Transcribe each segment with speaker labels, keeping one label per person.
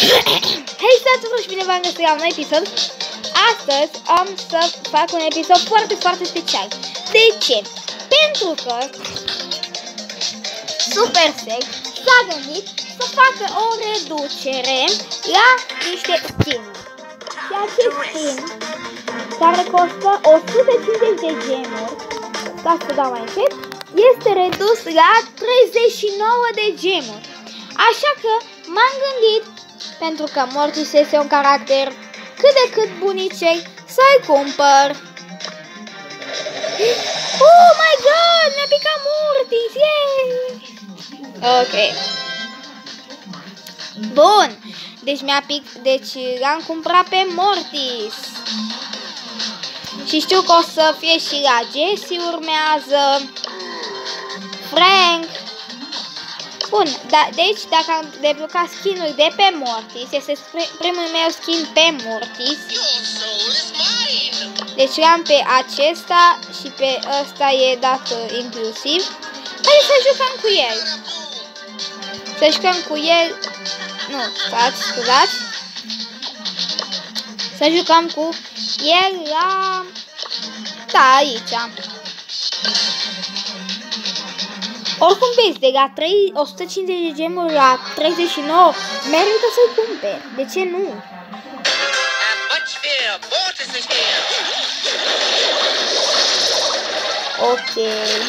Speaker 1: Hei, stați-vă și bine v-am găsit la un nou episod. Astăzi am să fac un episod foarte special. De ce? Pentru că Supercell s-a gândit să facă o reducere la niște skin-uri. Și acest skin, care costă 150 de gemuri, ca să dau mai încet, este redus la 39 de gemuri. Așa că m-am gândit, pentru că Mortis este un caracter cât de cât bunicei, să-i cumpăr. Oh my god, mi-a picat Mortis, yay! Ok. Bun, deci l-am cumpărat pe Mortis. Și știu că o să fie și la Jessie urmează, Frank. Bun, deci dacă am deblocat skin-ul de pe Mortis, este primul meu skin pe Mortis. Deci l-am pe acesta și pe ăsta e dat inclusiv. Hai să jucăm cu el. Să jucăm cu el. Nu, scuzați. Să jucăm cu el la... Da, aici. Oricum vezi, de la 150 de gemuri la 39, merită să-i cumperi. De ce nu? Ok.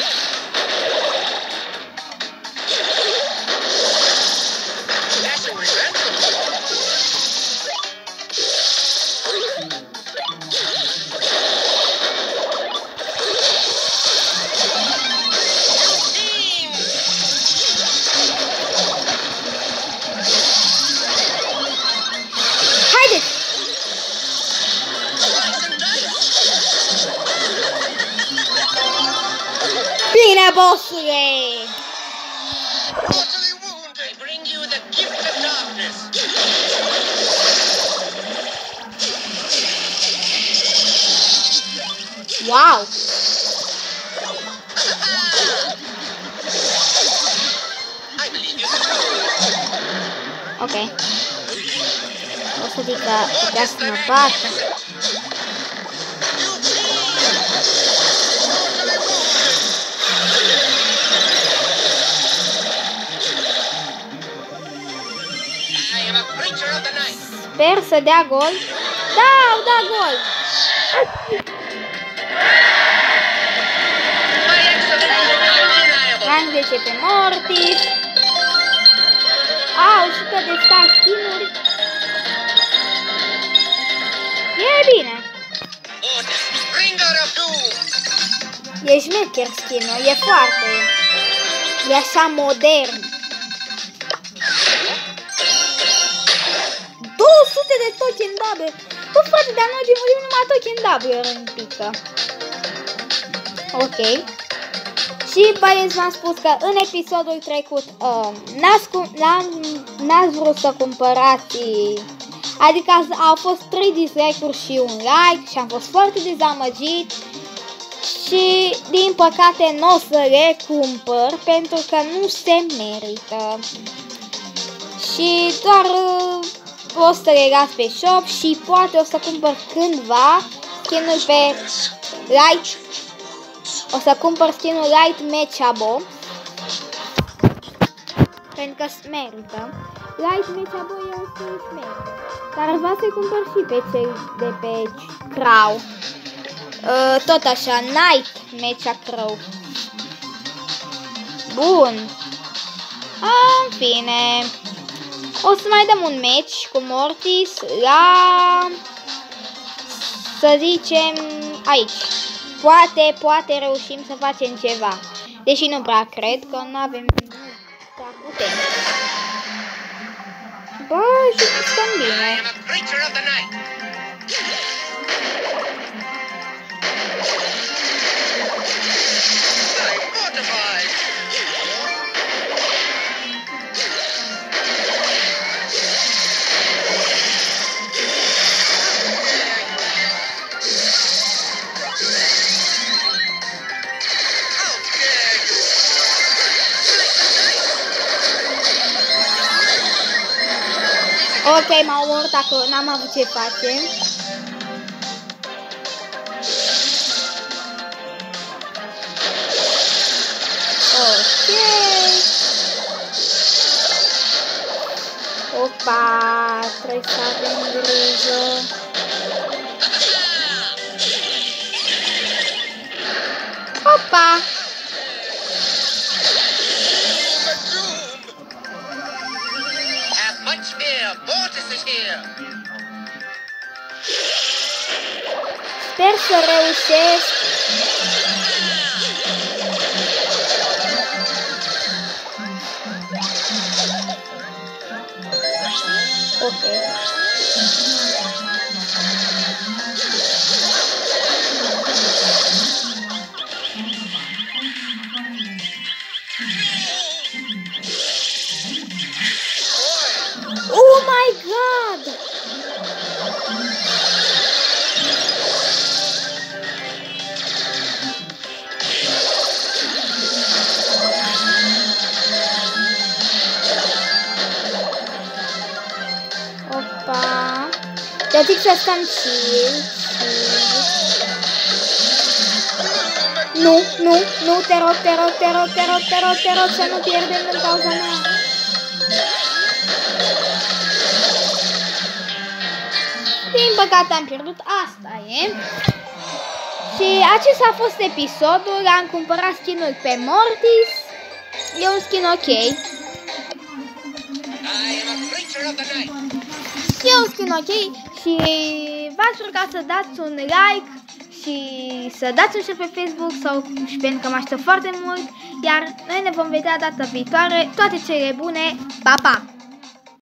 Speaker 1: Bine, bossule! Wow! Ok. O să zic că putea să mă bată. Sper să dea gol. Da, au dat gol. Rank 10 pe Mortis. Au 100 de star skin-uri. E bine. E șmecher skin-ul, e foarte. E așa modern. 200 de token double. Bă, frate, dar noi murim numai token double în pică. Ok. Și băieți, v-am spus că în episodul trecut n-ați vrut să cumpărați, adică au fost 3 dislike-uri și un like și am fost foarte dezamăgit. Și din păcate nu o să le cumpăr pentru că nu se merită. Și doar o să le las pe shop și poate o să cumpăr cândva skin-ul pe Light. O să cumpăr skin-ul Light Mechabo, pentru că merită. Light Mechabo este merită. Dar vreau să-i cumpăr și pe cel de pe Crow. Tot așa, Night Mecha Crow. Bun. În fine. O să mai dăm un match cu Mortis la, să zicem, aici. Poate reușim să facem ceva. Deși nu prea cred că nu avem prea putem. Bă, și stăm bine. Ok, m-a omorât acolo, n-am avut ce face. Ok. Opa, trebuie să avem grijă. Opa! Sper să reușesc. Ok. Oh my God! Opa! Te zic să stăm chill. Nu, te rog să nu pierdem în cauza mea. Din păcate am pierdut, asta e. Și acesta a fost episodul, am cumpărat skin-ul pe Mortis. E un skin ok. E un skin ok și v-aș ruga să dați un like și să dați un share pe Facebook sau și pentru că mă aștept foarte mult. Iar noi ne vom vedea data viitoare. Toate cele bune, pa, pa!